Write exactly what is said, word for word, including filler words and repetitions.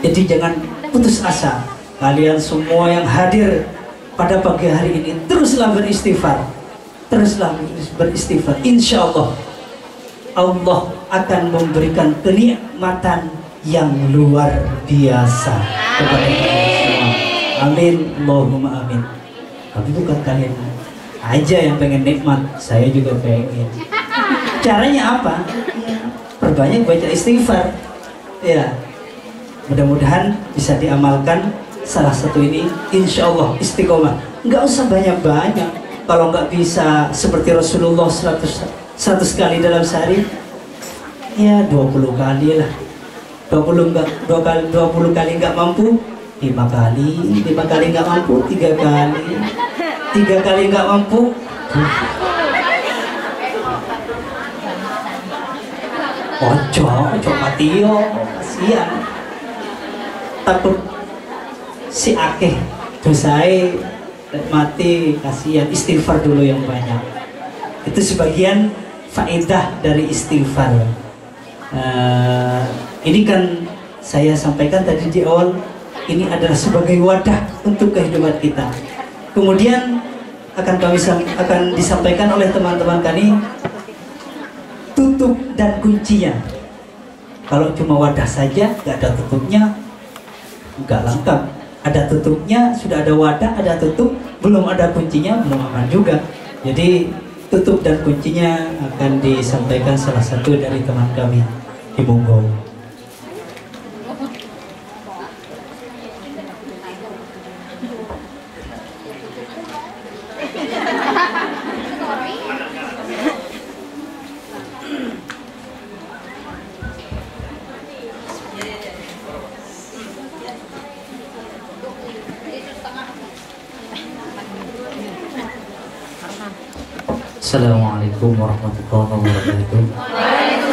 Jadi jangan putus asa. Kalian semua yang hadir pada pagi hari ini, teruslah beristighfar, teruslah beristighfar. Insya Allah Allah akan memberikan kenikmatan yang luar biasa kepada kalian semua. Amin, Allahumma amin. Tapi bukan kalian aja yang pengen nikmat, saya juga pengen. Caranya apa? Ya, perbanyak baca istighfar. Ya, mudah-mudahan bisa diamalkan. Salah satu ini, insya Allah istiqomah. Nggak usah banyak-banyak. Kalau nggak bisa seperti Rasulullah seratus, seratus kali dalam sehari, ya dua puluh kali lah. dua puluh nggak, dua kali, dua puluh kali nggak mampu, lima kali, lima kali nggak mampu, tiga kali, tiga kali nggak mampu. Ojo, ojo patio, kasihan. Takut si akeh dosai mati, kasihan. Istighfar dulu yang banyak. Itu sebagian faedah dari istighfar. Uh, ini kan saya sampaikan tadi di awal, ini adalah sebagai wadah untuk kehidupan kita. Kemudian akan kami akan disampaikan oleh teman-teman kami tutup dan kuncinya. Kalau cuma wadah saja, nggak ada tutupnya, nggak lengkap. Ada tutupnya, sudah ada wadah, ada tutup, belum ada kuncinya, belum aman juga. Jadi tutup dan kuncinya akan disampaikan salah satu dari teman kami di Monggo. Assalamualaikum warahmatullahi wabarakatuh.